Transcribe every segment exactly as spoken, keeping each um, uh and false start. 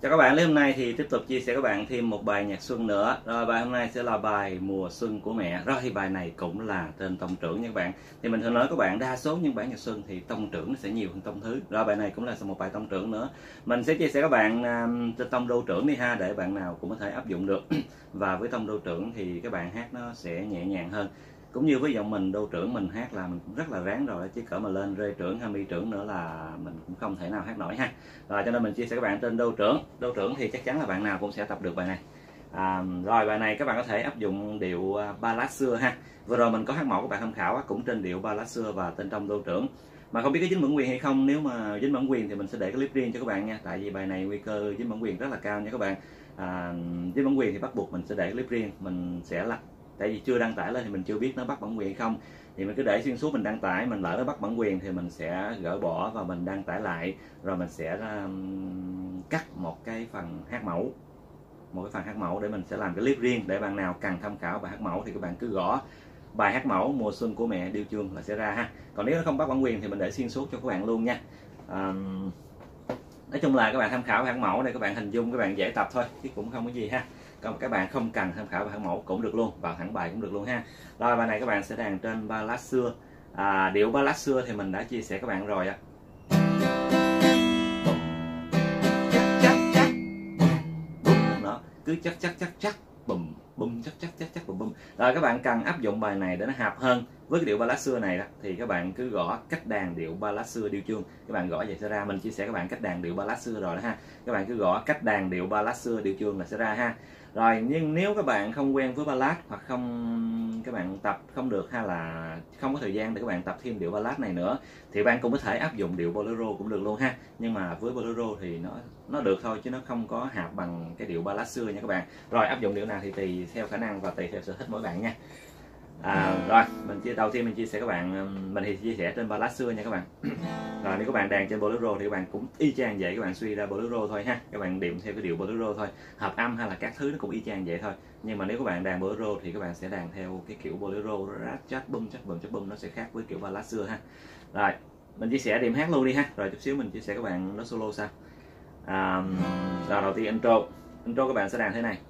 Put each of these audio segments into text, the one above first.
Chào các bạn, hôm nay thì tiếp tục chia sẻ các bạn thêm một bài nhạc xuân nữa. Rồi bài hôm nay sẽ là bài Mùa Xuân của Mẹ. Rồi thì bài này cũng là trên tông trưởng nha các bạn. Thì mình thường nói các bạn, đa số những bản nhạc xuân thì tông trưởng nó sẽ nhiều hơn tông thứ. Rồi bài này cũng là một bài tông trưởng nữa. Mình sẽ chia sẻ các bạn uh, trên tông đô trưởng đi ha, để bạn nào cũng có thể áp dụng được. Và với tông đô trưởng thì các bạn hát nó sẽ nhẹ nhàng hơn. Cũng như với giọng mình đô trưởng mình hát là mình cũng rất là ráng rồi, chứ cỡ mà lên rê trưởng hay mi trưởng nữa là mình cũng không thể nào hát nổi ha. Rồi cho nên mình chia sẻ các bạn trên đô trưởng. Đô trưởng thì chắc chắn là bạn nào cũng sẽ tập được bài này. À, rồi bài này các bạn có thể áp dụng điệu ballad xưa ha. Vừa rồi mình có hát mẫu các bạn tham khảo cũng trên điệu ballad xưa và tên trong đô trưởng. Mà không biết có dính bản quyền hay không, nếu mà dính bản quyền thì mình sẽ để cái clip riêng cho các bạn nha. Tại vì bài này nguy cơ dính bản quyền rất là cao nha các bạn. À, dính bản quyền thì bắt buộc mình sẽ để clip riêng, mình sẽ là tại vì chưa đăng tải lên thì mình chưa biết nó bắt bản quyền hay không, thì mình cứ để xuyên suốt mình đăng tải, mình lỡ nó bắt bản quyền thì mình sẽ gỡ bỏ và mình đăng tải lại, rồi mình sẽ um, cắt một cái phần hát mẫu một cái phần hát mẫu để mình sẽ làm cái clip riêng, để bạn nào cần tham khảo bài hát mẫu thì các bạn cứ gõ bài hát mẫu Mùa Xuân của Mẹ Điêu Chương là sẽ ra ha. Còn nếu nó không bắt bản quyền thì mình để xuyên suốt cho các bạn luôn nha. um, Nói chung là các bạn tham khảo bài hát mẫu để các bạn hình dung, các bạn dễ tập thôi chứ cũng không có gì ha. Còn các bạn không cần tham khảo bài hát mẫu cũng được luôn, vào thẳng bài cũng được luôn ha. Rồi bài này các bạn sẽ đàn trên ballad xưa. À, điệu ballad xưa thì mình đã chia sẻ các bạn rồi ạ. Đó, cứ chắc chắc chắc chắc bùm bùm chắc chắc chắc chắc bùm bùm. Rồi các bạn cần áp dụng bài này để nó hợp hơn với cái điệu ballad xưa này đó, thì các bạn cứ gõ cách đàn điệu ballad xưa Điêu Chương. Các bạn gõ vậy sẽ ra, mình chia sẻ các bạn cách đàn điệu ballad xưa rồi đó ha. Các bạn cứ gõ cách đàn điệu ballad xưa Điêu Chương là sẽ ra ha. Rồi nhưng nếu các bạn không quen với ballad, hoặc không các bạn tập không được, hay là không có thời gian để các bạn tập thêm điệu ballad này nữa, thì bạn cũng có thể áp dụng điệu bolero cũng được luôn ha. Nhưng mà với bolero thì nó nó được thôi, chứ nó không có hợp bằng cái điệu ballad xưa nha các bạn. Rồi áp dụng điệu nào thì tùy theo khả năng và tùy theo sở thích mỗi bạn nha. À, rồi mình chia đầu tiên mình chia sẻ các bạn, mình thì chia sẻ trên ballad xưa nha các bạn. Rồi nếu các bạn đàn trên bolero thì các bạn cũng y chang vậy, các bạn suy ra bolero thôi ha, các bạn điệu theo cái điệu bolero thôi, hợp âm hay là các thứ nó cũng y chang vậy thôi. Nhưng mà nếu các bạn đàn bolero thì các bạn sẽ đàn theo cái kiểu bolero rát chát bum chát bum chát bum, nó sẽ khác với kiểu ballad xưa ha. Rồi mình chia sẻ điểm hát luôn đi ha, rồi chút xíu mình chia sẻ các bạn nó solo sao. À, rồi đầu tiên intro intro các bạn sẽ đàn thế này.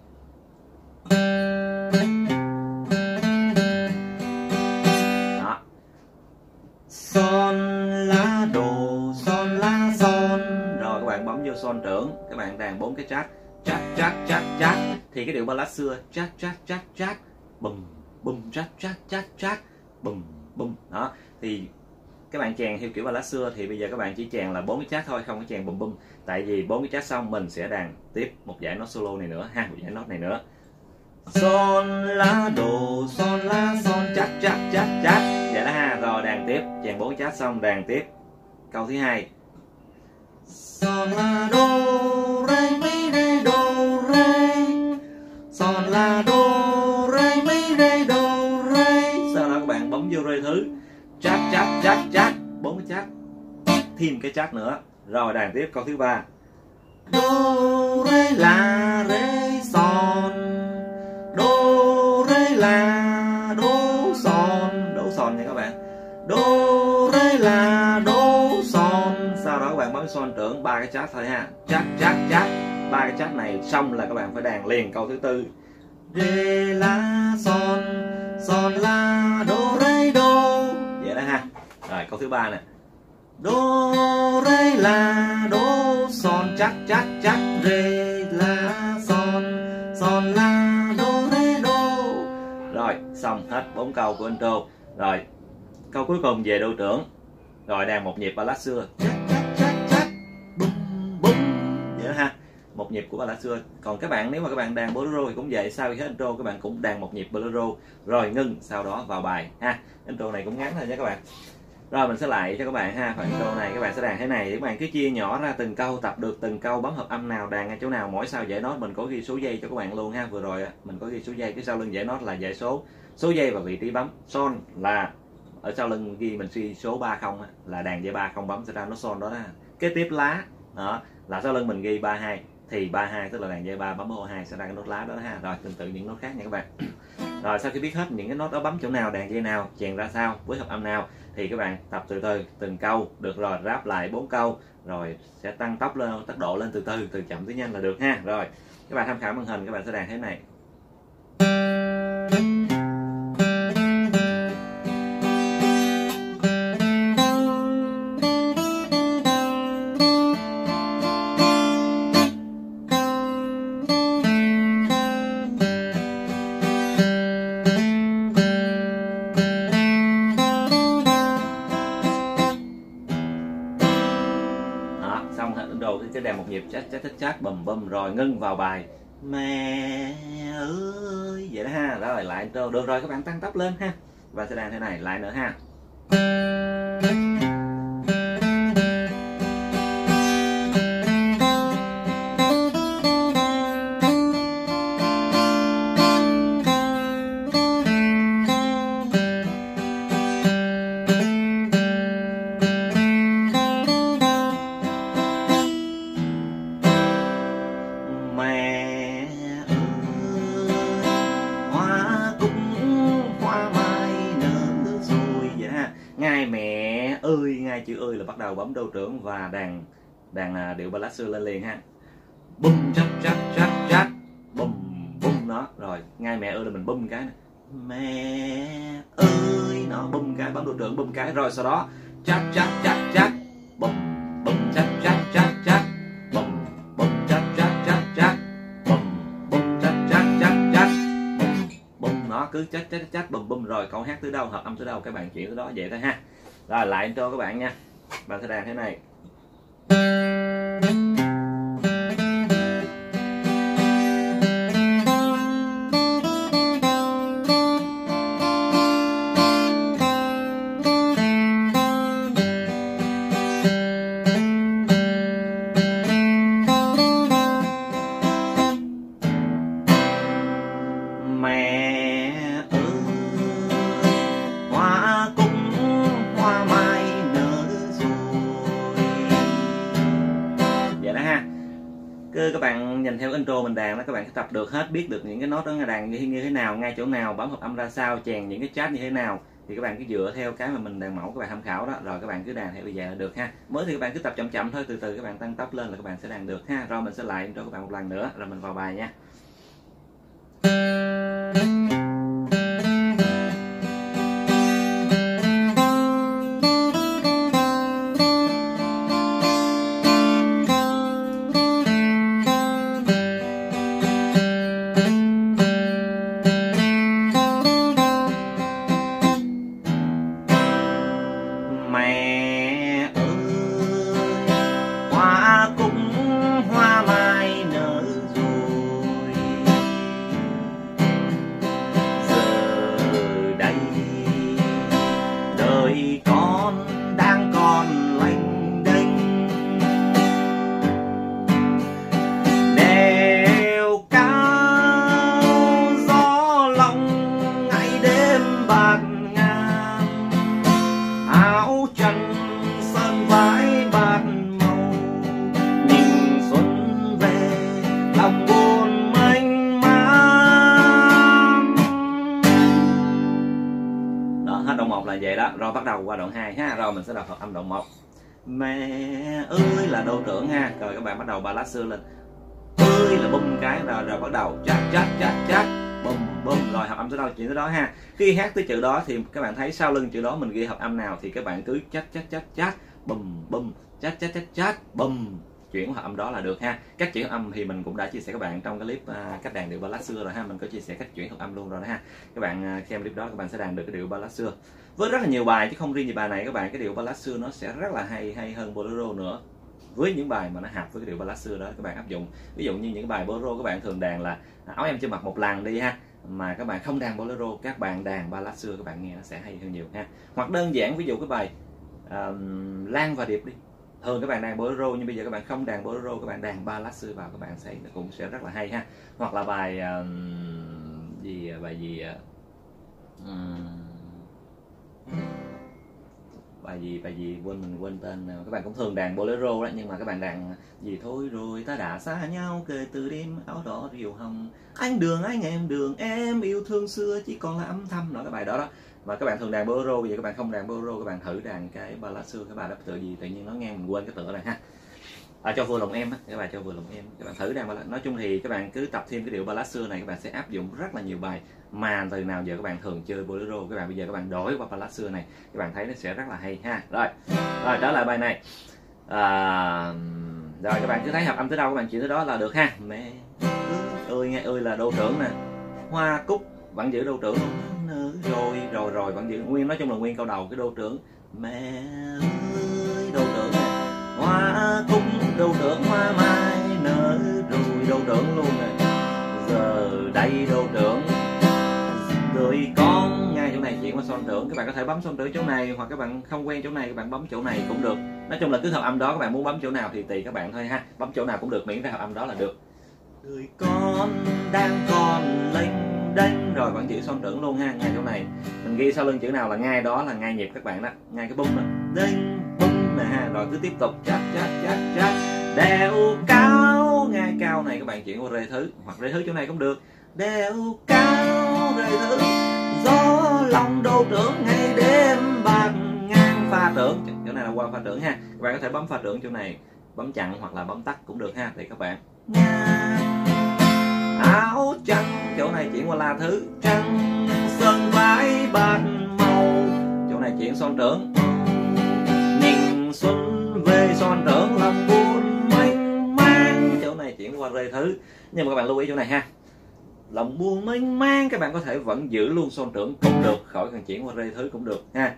Son lá đồ son lá son, rồi các bạn bấm vô son trưởng, các bạn đàn bốn cái chát chát chát chát chát, thì cái điệu ballad xưa chát chát chát chát bùm bùm chát chát chát chát bùm bùm. Đó thì các bạn chèn theo kiểu ballad xưa thì bây giờ các bạn chỉ chèn là bốn cái chát thôi, không có chèn bùm bùm. Tại vì bốn cái chát xong mình sẽ đàn tiếp một dải nốt solo này nữa ha, một dải nốt này nữa. Son lá đồ son lá son chát chát chát chát, vậy đó ha. Rồi đàn tiếp, chèn bốn chát xong đàn tiếp câu thứ hai. Son la do re mi re do re, son la do re mi re do re. Sau đó các bạn bấm vô re thứ chát chát chát chát, bốn cái chát thêm cái chát nữa. Rồi đàn tiếp câu thứ ba. Do re la re son, do re la do son, do son nha các bạn. Do re la do son. Sau đó các bạn bấm son trưởng ba cái chát thôi ha, chát chát chát, ba cái chát này xong là các bạn phải đàn liền câu thứ tư. Re la son son la do re do, vậy đó ha. Rồi câu thứ ba nè. Do re la do son chát chát chát, re la son son la do re do. Rồi xong hết bốn câu của intro. Rồi câu cuối cùng về đô trưởng, rồi đàn một nhịp ballad xưa chát chát chát chát bum bum, vậy đó ha, một nhịp của ballad xưa. Còn các bạn nếu mà các bạn đàn bolero thì cũng vậy, sau khi hết intro các bạn cũng đàn một nhịp bolero rồi ngưng, sau đó vào bài ha. Intro này cũng ngắn thôi nha các bạn. Rồi mình sẽ lại cho các bạn ha, phần intro này các bạn sẽ đàn thế này, các bạn cứ chia nhỏ ra từng câu, tập được từng câu, bấm hợp âm nào đàn ngay chỗ nào, mỗi sau dãy nốt mình có ghi số giây cho các bạn luôn ha. Vừa rồi mình có ghi số giây, cái sau lưng dãy nốt là dãy số số giây và vị trí bấm. Son là ở sau lưng ghi mình suy số ba không là đàn dây ba không bấm sẽ ra nốt son đó đó. Kế tiếp lá đó là sau lưng mình ghi ba hai thì ba hai tức là đàn dây ba bấm ô hai sẽ ra cái nốt lá đó ha. Rồi tương tự những nốt khác nha các bạn. Rồi sau khi biết hết những cái nốt đó bấm chỗ nào, đàn dây nào, chèn ra sao, với hợp âm nào, thì các bạn tập từ từ từng câu được rồi, ráp lại bốn câu rồi sẽ tăng tốc lên, tốc độ lên từ từ, từ chậm tới nhanh là được ha. Rồi các bạn tham khảo màn hình, các bạn sẽ đàn thế này. Xong hết đồ thì cái đàn một nhịp chát chát chát chát bùm bùm rồi ngưng vào bài mẹ ơi vậy đó ha. Rồi lại intro được rồi, các bạn tăng tốc lên ha, và sẽ đàn thế này lại nữa ha. Ngay mẹ ơi, ngay chữ ơi là bắt đầu bấm đô trưởng và đàn đàn điệu ballad xưa lên liền ha. Bum chắc chắc chắc chắc bum bum đó. Rồi ngay mẹ ơi là mình bum cái này. Mẹ ơi nó bum cái, bấm đô trưởng bum cái, rồi sau đó chắc chắc chắc chắc bum bum chắc chắc chắc chắc bum bum chắc chắc chắc chắc bum bum chắc chắc chắc chắc bum bum. Nó cứ chắc chắc chắc bum bum rồi câu hát tới đâu, hợp âm tới đâu các bạn chuyển tới đó vậy thôi ha. Rồi lại intro các bạn nha, bạn sẽ đàn thế này. Mẹ ơi hoa cũng hoa mai nở rồi. Vậy đó ha. Cứ các bạn nhìn theo intro mình đàn đó, các bạn sẽ tập được hết, biết được những cái nốt đó đàn như, như thế nào, ngay chỗ nào, bấm hợp âm ra sao, chèn những cái chát như thế nào, thì các bạn cứ dựa theo cái mà mình đàn mẫu các bạn tham khảo đó, rồi các bạn cứ đàn theo bây giờ là được ha. Mới thì các bạn cứ tập chậm chậm thôi, từ từ các bạn tăng tốc lên là các bạn sẽ đàn được ha. Rồi mình sẽ lại intro các bạn một lần nữa rồi mình vào bài nha. Mẹ ơi hoa cũng hoa mai nở rồi, giờ đây đời con đang còn lênh đênh, đèo cao gió lòng ngày đêm bạt ngàn, áo trần sơn vải bạt màu, nhìn xuân về lòng buồn mênh mang. Đó, hết đoạn một là vậy đó. Rồi bắt đầu qua đoạn hai ha. Rồi mình sẽ đọc hợp âm đoạn một. Mẹ ơi là đô trưởng ha. Rồi các bạn bắt đầu ballad xưa lên. Ơi là bum cái, rồi rồi bắt đầu chát chát chát chát bum bum, rồi hợp âm tới đâu chuyển tới đó ha. Khi hát tới chữ đó thì các bạn thấy sau lưng chữ đó mình ghi hợp âm nào thì các bạn cứ chát chát chát chát bum bum, chát chát chát chát bum, chuyển hợp âm đó là được ha. Cách chuyển hợp âm thì mình cũng đã chia sẻ các bạn trong cái clip uh, cách đàn điệu ballad xưa rồi ha. Mình có chia sẻ cách chuyển hợp âm luôn rồi đó ha. Các bạn uh, xem clip đó các bạn sẽ đàn được cái điệu ballad xưa với rất là nhiều bài, chứ không riêng gì bài này các bạn. Cái điệu ballad xưa nó sẽ rất là hay, hay hơn bolero nữa, với những bài mà nó hợp với cái điệu ballad xưa đó các bạn áp dụng. Ví dụ như những bài bolero các bạn thường đàn là áo em chưa mặc một lần đi ha, mà các bạn không đàn bolero, các bạn đàn ballad xưa các bạn nghe nó sẽ hay hơn nhiều ha. Hoặc đơn giản ví dụ cái bài uh, Lan và Điệp đi, thường các bạn đàn bolero nhưng bây giờ các bạn không đàn bolero, các bạn đàn ballad xưa vào các bạn sẽ cũng sẽ rất là hay ha. Hoặc là bài uh, gì bài gì uh, bài gì bài gì quên mình quên tên. Các bạn cũng thường đàn bolero đó, nhưng mà các bạn đàn gì thôi rồi ta đã xa nhau kể từ đêm áo đỏ rìu hồng, anh đường anh em đường em yêu thương xưa chỉ còn là âm thầm, đó cái bài đó đó. Mà các bạn thường đàn bolero, bây giờ các bạn không đàn bolero, các bạn thử đàn cái ballad xưa, cái bài đó tựa gì tự nhiên nó nghe mình quên cái tựa này ha. À, cho vừa lòng em á, cái bài cho vừa lòng em, các bạn thử đàn ballad. Nói chung thì các bạn cứ tập thêm cái điệu ballad xưa này, các bạn sẽ áp dụng rất là nhiều bài mà từ nào giờ các bạn thường chơi bolero, các bạn bây giờ các bạn đổi qua ballad xưa này, các bạn thấy nó sẽ rất là hay ha. Rồi, rồi trở lại bài này. À, rồi các bạn cứ thấy hợp âm tới đâu các bạn chịu tới đó là được ha. Mẹ ơi, nghe ơi là đô trưởng nè, hoa cúc vẫn giữ đô trưởng luôn, rồi rồi rồi vẫn giữ nguyên, nói chung là nguyên câu đầu cái đô trưởng. Mẹ ơi đô trưởng nè, hoa cúc đô trưởng hoa mai nở rồi đô trưởng luôn nè, giờ đây đô trưởng rồi con. Ngay chỗ này chuyển qua son trưởng, các bạn có thể bấm son trưởng chỗ này, hoặc các bạn không quen chỗ này các bạn bấm chỗ này cũng được. Nói chung là cứ hợp âm đó, các bạn muốn bấm chỗ nào thì tùy các bạn thôi ha, bấm chỗ nào cũng được miễn ra hợp âm đó là được. Người con đang còn lênh đênh, rồi vẫn giữ son trưởng luôn ha. Ngay chỗ này mình ghi sau lưng chữ nào là ngay đó là ngay nhịp các bạn đó, ngay cái bum đó, đênh bum nè ha. Rồi cứ tiếp tục chát chát chát chát, đeo cao, ngay cao này các bạn chuyển qua rê thứ, hoặc rê thứ chỗ này cũng được. Đeo cao rê thứ, gió lòng đô trưởng ngày đêm bạc ngang pha trưởng, chỗ này là qua pha trưởng ha. Các bạn có thể bấm pha trưởng chỗ này, bấm chặn hoặc là bấm tắt cũng được ha, thì các bạn. Áo trắng, chỗ này chuyển qua la thứ, trắng sơn vải bạc màu, chỗ này chuyển son trưởng. Nhìn xuân về son trưởng lòng buồn mênh mang, chỗ này chuyển qua rê thứ. Nhưng mà các bạn lưu ý chỗ này ha, lòng buồn mênh mang các bạn có thể vẫn giữ luôn son trưởng cũng được, khỏi cần chuyển qua rê thứ cũng được ha.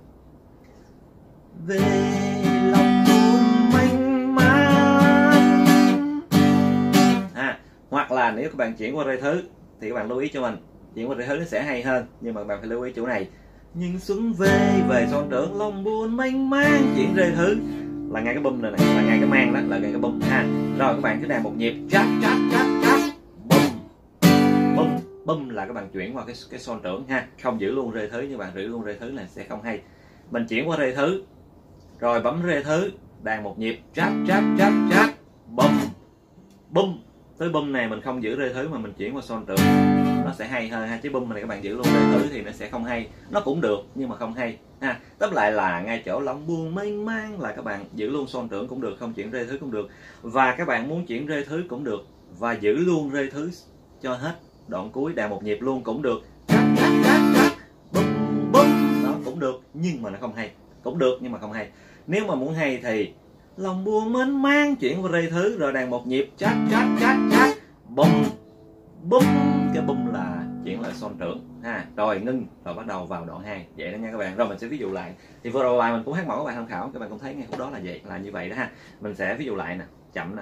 Về lòng buồn mênh mang à, hoặc là nếu các bạn chuyển qua rê thứ thì các bạn lưu ý cho mình, chuyển qua rê thứ nó sẽ hay hơn, nhưng mà các bạn phải lưu ý chỗ này. Nhưng xuân về về son trưởng lòng buồn mênh mang, chuyển rê thứ là ngay cái bum này, này là ngay cái mang đó, là ngay cái bum ha. Rồi các bạn cứ đàn một nhịp chát chát chát chát bum bum bum là các bạn chuyển qua cái cái son trưởng ha, không giữ luôn rê thứ, như bạn giữ luôn rê thứ là sẽ không hay. Mình chuyển qua rê thứ rồi bấm rê thứ, đàn một nhịp chát chát chát chát bum bum, tới bum này mình không giữ rê thứ mà mình chuyển qua son trưởng nó sẽ hay hơn ha, chứ bum này các bạn giữ luôn rê thứ thì nó sẽ không hay, nó cũng được nhưng mà không hay ha. Tóm lại là ngay chỗ lòng buồn mênh mang là các bạn giữ luôn son trưởng cũng được, không chuyển rê thứ cũng được, và các bạn muốn chuyển rê thứ cũng được và giữ luôn rê thứ cho hết đoạn cuối, đàn một nhịp luôn cũng được, chát chát chát chát bum bum, đó cũng được nhưng mà nó không hay, cũng được nhưng mà không hay. Nếu mà muốn hay thì lòng buồn mênh mang chuyển qua rê thứ rồi đàn một nhịp chát chát chát chát bum bum, cái bum là chuyển lại son trưởng ha. Rồi ngưng rồi bắt đầu vào đoạn hai vậy đó nha các bạn. Rồi mình sẽ ví dụ lại, thì vừa rồi bài mình cũng hát mẫu các bạn tham khảo, các bạn cũng thấy ngay khúc đó là vậy, là như vậy đó ha. Mình sẽ ví dụ lại nè, chậm nè.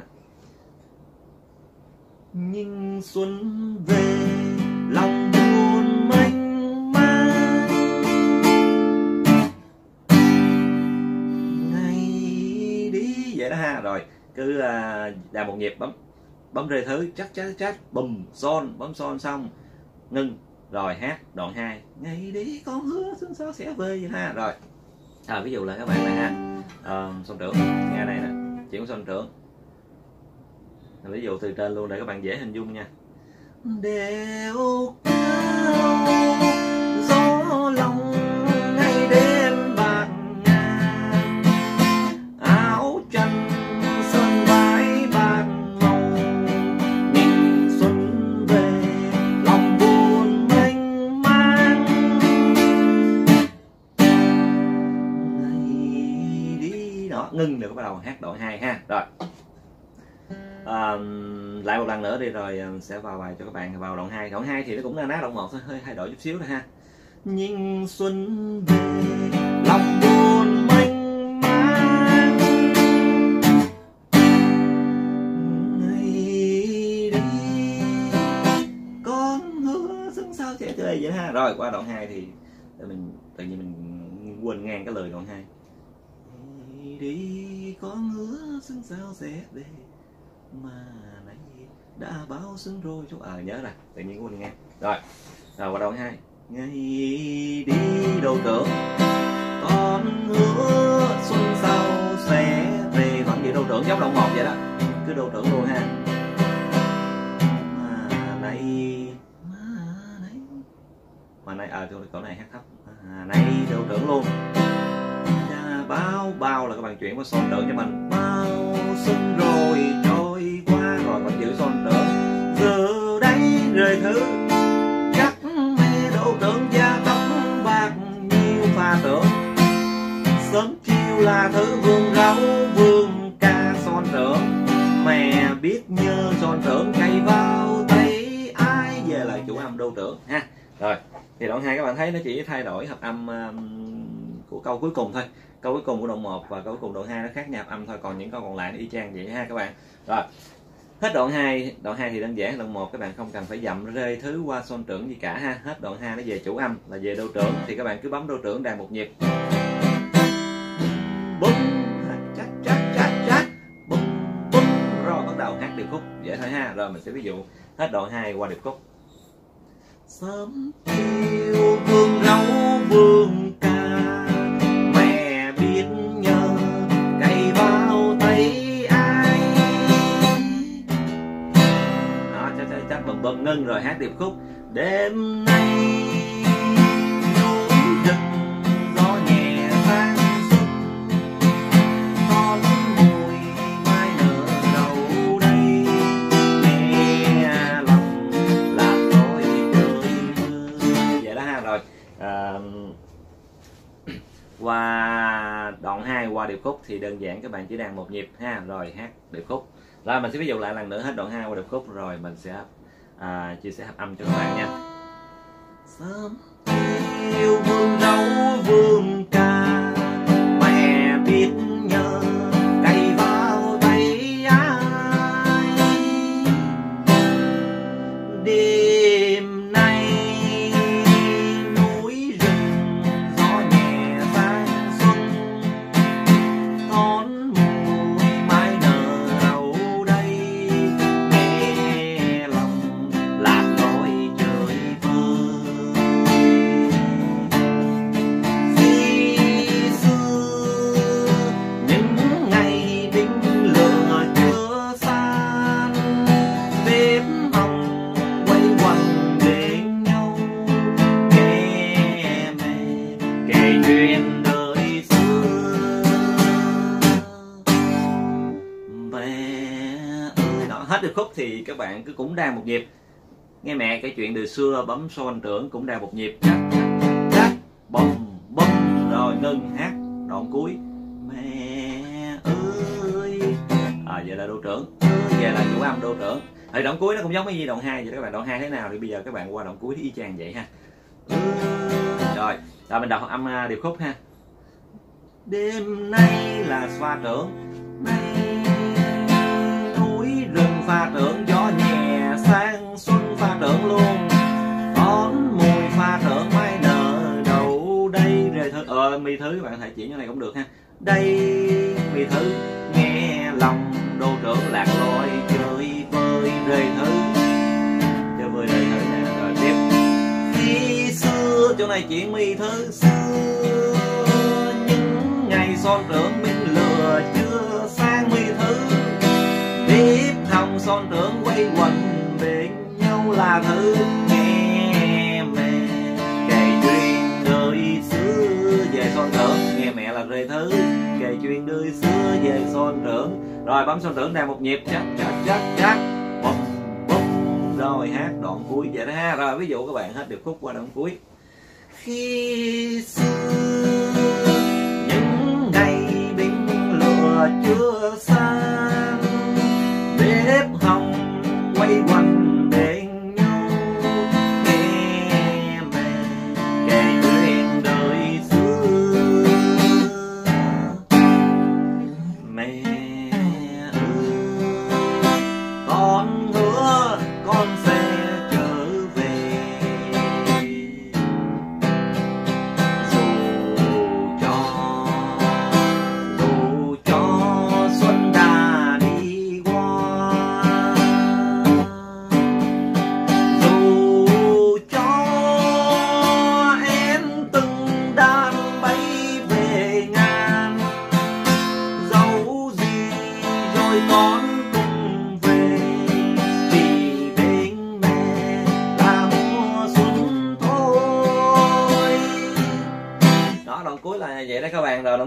Nhưng xuân về lòng buồn mênh mang, ngày đi vậy đó ha. Rồi cứ đàn một nhịp, bấm bấm rê thứ chắc chắc chắc bùm son, bấm son xong ngưng rồi hát đoạn hai, ngày đi con hứa xuân sao sẽ về vậy ha. Rồi à, ví dụ là các bạn này ha, à, son trưởng nghe này nè, chuyển son trưởng, ví dụ từ trên luôn để các bạn dễ hình dung nha. Đeo cao gió lòng ngày đêm bạc ngàn, áo tranh sơn vải bạc màu, nhìn xuân về lòng buồn mênh mang, ngày đi đó, ngưng được bắt đầu hát đoạn hai ha. Rồi à, lại một lần nữa đi rồi sẽ vào bài cho các bạn vào đoạn hai. Đoạn hai thì nó cũng là nát đoạn một thôi, hơi thay đổi chút xíu thôi ha. Nhưng xuân về lòng buồn mênh mang, ngày đi con hứa xuân sao sẽ về vậy ha. Rồi qua đoạn hai thì mình tự nhiên mình quên ngang cái lời đoạn hai. Ngày đi con hứa xuân sao sẽ về mà nãy đã báo xuân rồi chú à nhớ rồi, tự nhiên quên nghe. Rồi rồi qua đoạn hai, ngày đi đô trưởng con hứa xuân sau sẽ về. Vẫn vậy đô trưởng giống đoạn một vậy đó, cứ đô trưởng luôn ha. Mà này mà này mà này à chỗ này hát thấp. À, này đô trưởng luôn. Bao bao là các bạn chuyển qua son trưởng cho mình. Bao xuân rồi trôi qua, rồi vẫn giữ son trưởng. Giờ đây rời thứ chắc mẹ đô trưởng da tóc bạc nhiều pha tưởng. Sớm chiều là thứ vườn rau vườn ca son trưởng. Mẹ biết nhớ son trưởng cây vào tay ai. Về lại chủ âm đô trưởng ha. Rồi thì đoạn hai các bạn thấy nó chỉ thay đổi hợp âm um, của câu cuối cùng thôi. Câu cuối cùng của đoạn một và câu cuối cùng đoạn hai nó khác nhau âm thôi, còn những câu còn lại nó y chang vậy ha các bạn. Rồi hết đoạn hai. Đoạn hai thì đơn giản. Đoạn một các bạn không cần phải dậm rơi thứ qua son trưởng gì cả ha. Hết đoạn hai nó về chủ âm là về đô trưởng, thì các bạn cứ bấm đô trưởng đàn một nhịp. Bum chắc chắc chắc chắc bum bum, rồi bắt đầu hát điệp khúc vậy thôi ha. Rồi mình sẽ ví dụ hết đoạn hai qua điệp khúc. Sớm chiều vườn rau vườn ca, mẹ biết nhớ cây vào tay ai. Đó, chắc chắc chắc bầm bầm ngưng rồi hát điệp khúc. Đêm nay núi rừng gió nhẹ sang xuân, con mùi mai nở đầu đây, nghe lòng là tôi chơi mưa. Vậy đó ha. Rồi à, qua đoạn hai qua điệp khúc thì đơn giản các bạn chỉ đàn một nhịp ha, rồi hát điệp khúc. Rồi mình sẽ ví dụ lại lần nữa hết đoạn hai qua điệp khúc, rồi mình sẽ à, chia sẻ hợp âm cho các bạn nha. Sớm chiều vườn rau vườn ca, mẹ biết nhớ cây vào tay ai. Đêm nay núi rừng gió nhẹ sang xuân, con mùi mai nở đầu đây, nghe lòng lạc lối trời vơi. Khi xưa những ngày đinh lửa chưa san, bếp hồng quay quần bên nhau, nghe mẹ kể chuyện đời xưa. Mẹ ơi đó, hết điệp khúc thì các bạn cứ cũng đàn một nhịp. Nghe mẹ kể chuyện đời xưa, bấm son trưởng cũng đàn một nhịp. Chắc chắc chắc bum bum, rồi ngưng hát đoạn cuối. Mẹ ơi à, vậy là đô trưởng, vậy là chủ âm đô trưởng. Thì đoạn cuối nó cũng giống như đoạn hai vậy các bạn. Đoạn hai thế nào thì bây giờ các bạn qua đoạn cuối thì y chang vậy ha. Rồi rồi mình đọc âm điệp khúc ha. Đêm nay là xoa trưởng, nay núi rừng pha trưởng, gió nhẹ sang xuân pha trưởng luôn, đón mùi pha trưởng mai nở đầu đây. Rề thứ ờ mi thứ các bạn thể chuyển như này cũng được ha. Đây mi thứ nghe lòng đô trưởng lạc lối chơi vơi. Rề thứ chơi vơi rề thứ nè. Rồi tiếp. Khi xưa chỗ này chuyện mi thứ xưa, những ngày son trưởng bên lửa chưa sang mi thứ, bếp hồng son trưởng quay quần bên nhau là thứ, nghe mẹ kể chuyện đời xưa về son trưởng. Nghe mẹ là rề thứ, kể chuyện đời xưa về son trưởng. Rồi bấm son trưởng đàn một nhịp. Chắc chắc chắc chắc bum bum, rồi hát đoạn cuối vậy đó ha. Rồi ví dụ các bạn hết điệp khúc qua đoạn cuối. Khi xưa những ngày đinh lửa chưa san, bếp hồng quay quần bên nhau, nghe mẹ kể chuyện đời xưa. Mẹ ơi con hứa con sẽ trở về, dù cho dù cho xuân đã đi qua,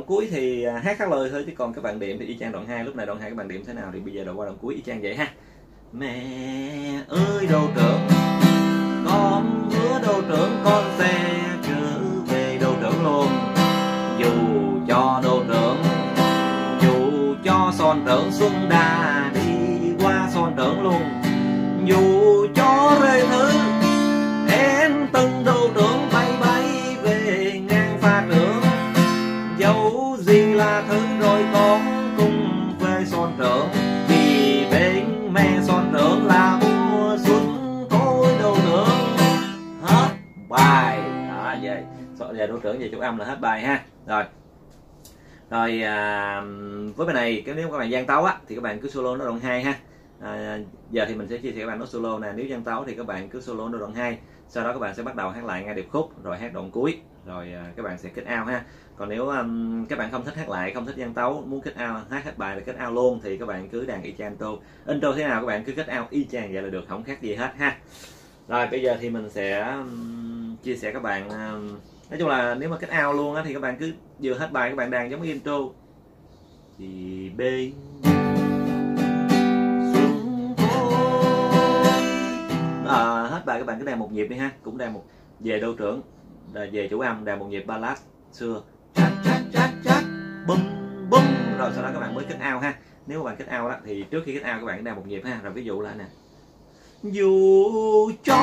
cuối thì hát khác lời thôi, chứ còn các bạn điểm thì y chang đoạn hai. Lúc này đoạn hai các bạn điểm thế nào thì bây giờ đoạn qua đoạn cuối y chang vậy ha. Mẹ ơi đô trưởng, con hứa đô trưởng con sẽ trở về đô trưởng luôn. Dù cho đô trưởng, dù cho son trưởng xuân đà đi qua son trưởng luôn. Dù cho rơi thứ em từng đô trưởng bay bay về ngang pha trưởng. Dẫu gì là thứ rồi con cùng về son trưởng, vì bên mẹ son trưởng là mùa xuân tôi đô trưởng. Hết bài. Đó vậy. Giờ đô trưởng về chú âm là hết bài ha. Rồi. Rồi à, với bài này nếu các bạn gian tấu á thì các bạn cứ solo nó đoạn hai ha. À, giờ thì mình sẽ chia sẻ các bạn nốt solo nè. Nếu gian tấu thì các bạn cứ solo nó đoạn hai, sau đó các bạn sẽ bắt đầu hát lại ngay điệp khúc rồi hát đoạn cuối, rồi à, các bạn sẽ kết out ha. Còn nếu um, các bạn không thích hát lại, không thích gian tấu, muốn kết out hát hết bài là kết out luôn thì các bạn cứ đàn y chang intro. Intro thế nào các bạn cứ kết out y chang vậy là được, không khác gì hết ha. Rồi bây giờ thì mình sẽ um, chia sẻ các bạn um, nói chung là nếu mà kết out luôn á thì các bạn cứ vừa hết bài các bạn đàn giống như intro. Thì bên à, hết bài các bạn cứ đàn một nhịp đi ha, cũng đàn một về đô trưởng, về chủ âm đàn một nhịp ballad xưa chát chát chát chát bum bum, rồi sau đó các bạn mới kết out ha. Nếu mà bạn kết out đó thì trước khi kết out các bạn đàn một nhịp ha. Rồi ví dụ là nè, dù cho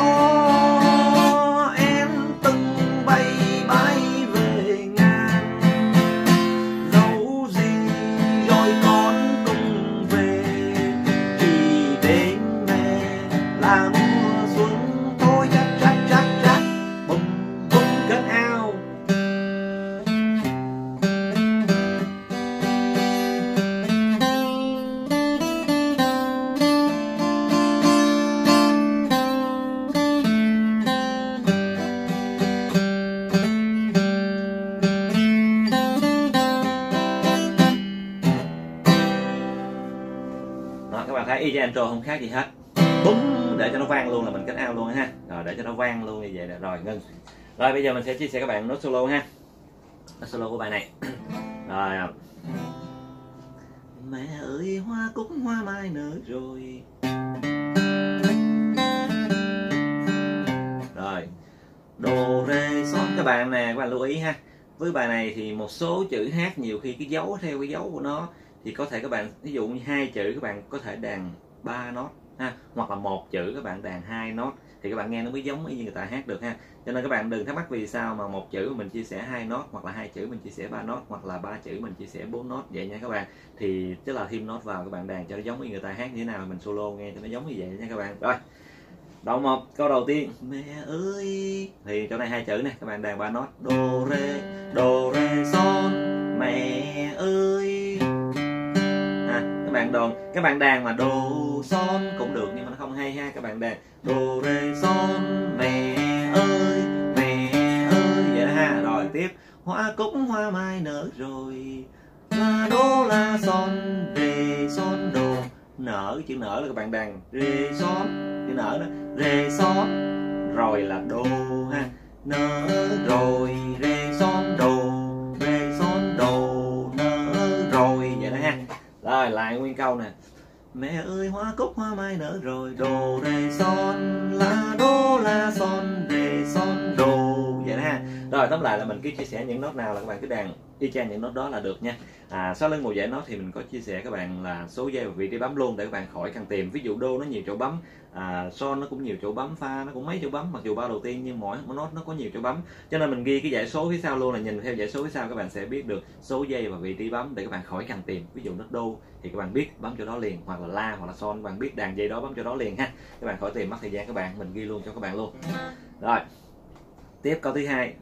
em từng bay bay về ngang, dẫu gì rồi con cùng về, chỉ đến mẹ là mùa xuân thôi chắc chắc chắc chắc bum bum kết out. Đó, các bạn thấy y chang intro không khác gì hết. Búng để cho nó vang luôn là mình kết out luôn ha. Rồi để cho nó vang luôn như vậy nè. Rồi ngưng. Rồi bây giờ mình sẽ chia sẻ các bạn nốt solo ha. Nốt solo của bài này. Rồi. Mẹ ơi hoa cúc hoa mai nở rồi. Rồi. Đồ rê son các bạn nè, các bạn lưu ý ha. Với bài này thì một số chữ hát nhiều khi cái dấu theo cái dấu của nó thì có thể các bạn ví dụ như hai chữ các bạn có thể đàn ba nốt ha, hoặc là một chữ các bạn đàn hai nốt thì các bạn nghe nó mới giống như người ta hát được ha. Cho nên các bạn đừng thắc mắc vì sao mà một chữ mình chia sẻ hai nốt, hoặc là hai chữ mình chia sẻ ba nốt, hoặc là ba chữ mình chia sẻ bốn nốt vậy nha các bạn. Thì tức là thêm nốt vào các bạn đàn cho nó giống như người ta hát như thế nào mình solo nghe cho nó giống như vậy nha các bạn. Rồi. Đoạn một, câu đầu tiên mẹ ơi thì chỗ này hai chữ này các bạn đàn ba nốt, đô rê đô rê son mẹ ơi. À, các bạn đàn các bạn đàn mà đô son cũng được nhưng mà nó không hay ha. Các bạn đàn đô rê son mẹ ơi mẹ ơi vậy đó ha. Rồi tiếp hoa cúc hoa mai nở rồi, la đô la son rê son đô. Nở, chữ nở là các bạn đàn rê son, chữ nở đó rê son rồi là đô ha. Nở rồi rê son đô, rê son đô nở rồi vậy đó ha. Rồi lại nguyên câu nè, mẹ ơi hoa cúc hoa mai nở rồi, đô rê son la đô la son rê son đô vậy đó ha. Rồi tóm lại là mình cứ chia sẻ những nốt nào là các bạn cứ đàn y chang những nốt đó là được nha. À, sau lưng một dãy nốt thì mình có chia sẻ các bạn là số giây và vị trí bấm luôn để các bạn khỏi cần tìm. Ví dụ đô nó nhiều chỗ bấm, à, son nó cũng nhiều chỗ bấm, fa nó cũng mấy chỗ bấm, mặc dù ba đầu tiên nhưng mỗi nốt nó có nhiều chỗ bấm. Cho nên mình ghi cái dãy số phía sau luôn, là nhìn theo dãy số phía sau các bạn sẽ biết được số giây và vị trí bấm để các bạn khỏi cần tìm. Ví dụ nốt đô thì các bạn biết bấm chỗ đó liền, hoặc là la hoặc là son các bạn biết đàn dây đó bấm chỗ đó liền ha. Các bạn khỏi tìm mất thời gian các bạn, mình ghi luôn cho các bạn luôn. Rồi tiếp câu thứ hai.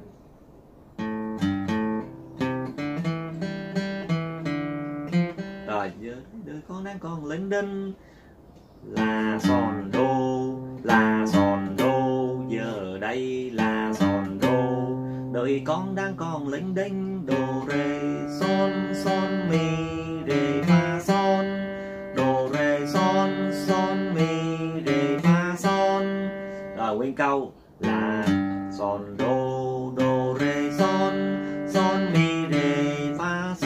Rồi giờ đời con đang còn lênh đênh, là son đô là son đô, giờ đây là son đô. Đời con đang còn lênh đênh, đô rê son son mi rê fa son, đô rê son son mi rê fa son. Rồi nguyên câu là son đô đô rê son son mi rê fa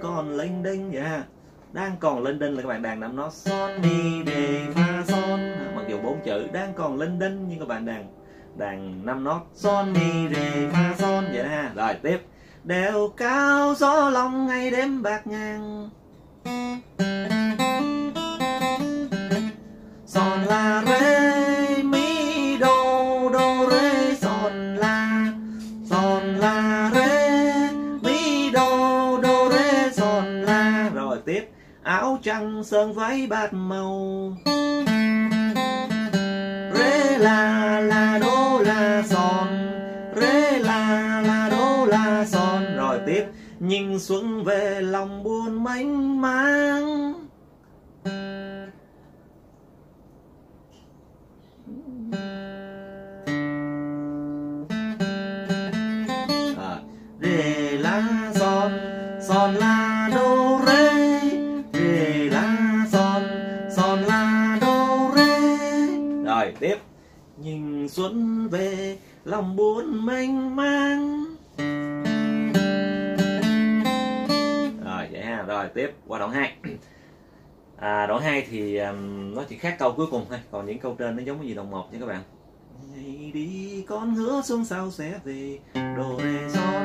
còn lênh đênh vậy ha. Đang còn lênh đênh là các bạn đàn năm nốt son mi re fa son, mặc dù bốn chữ đang còn lênh đênh nhưng các bạn đàn đàn năm nốt son mi re fa son vậy ha. Rồi tiếp. Đèo cao gió lòng ngày đêm bạc ngàn, son la re mi do do re son la, son la re mi do do re son la. Rồi tiếp. Áo trắng sơn váy bát màu, re la la do la son, re la la do la son. Rồi tiếp. Nhìn xuân về lòng buồn mênh mang, à, re la son, son la do re, re la son, son la do re. Rồi tiếp. Nhìn xuân về lòng buồn mênh mang. Rồi vậy ha. Rồi tiếp qua đoạn hai. À, đoạn hai thì um, nó chỉ khác câu cuối cùng thôi, còn những câu trên nó giống cái gì đồng một nha các bạn. Ngày đi con hứa xuân sau sẽ về, do re son,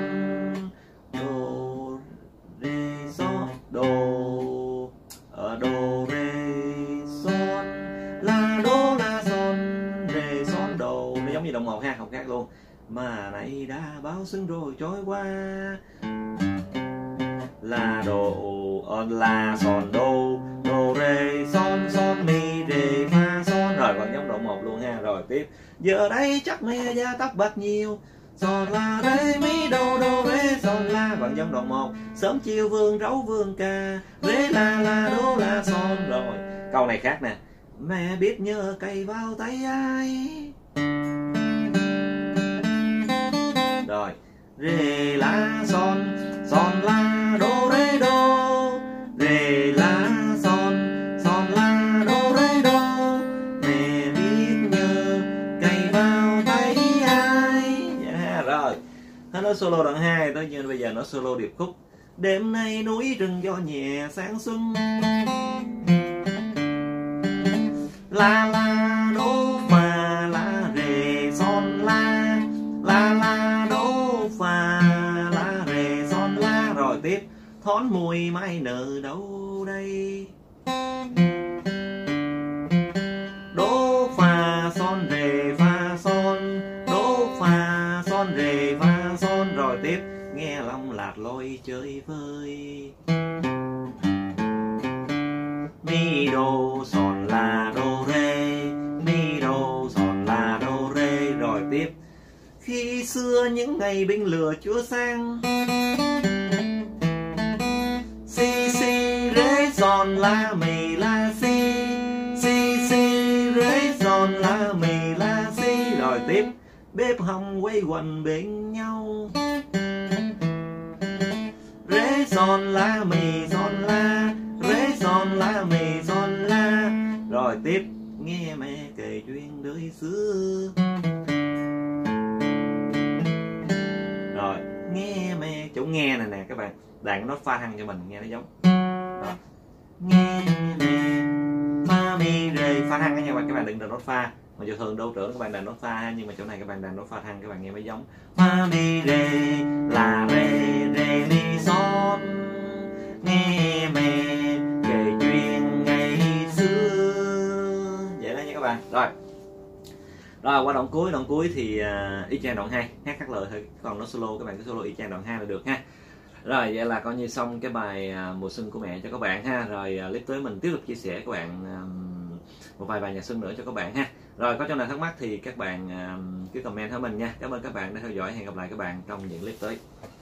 do re son, do ở do re son, la do la son, re son do. Nó giống như đồng một ha, không khác luôn. Mà này đã bao xuân rồi trôi qua, la do la son do, do re son son mi re fa son. Rồi còn giống độ một luôn ha. Rồi tiếp. Giờ đây chắc mẹ gia tóc bạc nhiều, son la re mi do do re son la. Vẫn giống độ một. Sớm chiều vườn rấu vườn ca, re la la do la son. Rồi câu này khác nè. Mẹ biết nhớ cây vào tay ai. Rồi re la son, son la do re do, re la son, son la do re do. Mẹ biết nhớ cây vào tay ai. Yeah, rồi nó nói solo đoạn hai. Tới như bây giờ nó solo điệp khúc. Đêm nay núi rừng gió nhẹ sáng xuân, la la do fa la re son la, la la do fa la re son la. Rồi tiếp. Thón mùi mai nở đâu đây, đố pha son re pha son, đố pha son re pha son. Rồi tiếp. Nghe lòng lạt loi chơi vơi, mi do son la do re, mi do son la do re. Rồi tiếp. Khi xưa những ngày binh lửa chúa sang, si si re son la mi la si, si si re son la mi la si. Rồi tiếp. Bếp hồng quay quần bên nhau, re son la mi son la, re son la mi son la. Rồi tiếp. Nghe mẹ kể chuyện đời xưa, rồi nghe mẹ. Chỗ nghe này nè các bạn, đàn cái nốt pha hăng cho mình nghe nó giống. Rồi. Nghe mẹ fa mi re pha hăng nha các bạn, các bạn đừng đàn nốt pha. Mà giờ thường đô trưởng các bạn đàn nốt pha, nhưng mà chỗ này các bạn đàn nốt pha thăng các bạn nghe mới giống. Fa mi re la re re mi son, nghe mẹ kể chuyện ngày xưa. Vậy đó nha các bạn. Rồi. Rồi qua đoạn cuối, đoạn cuối thì uh, y chang đoạn hai, hát hát lời thôi, còn nó solo các bạn cứ solo y chang đoạn hai là được ha. Rồi vậy là coi như xong cái bài uh, mùa xuân của mẹ cho các bạn ha. Rồi uh, clip tới mình tiếp tục chia sẻ các bạn um, một vài bài nhạc xuân nữa cho các bạn ha. Rồi có chỗ nào thắc mắc thì các bạn uh, cứ comment hỏi mình nha. Cảm ơn các bạn đã theo dõi, hẹn gặp lại các bạn trong những clip tới.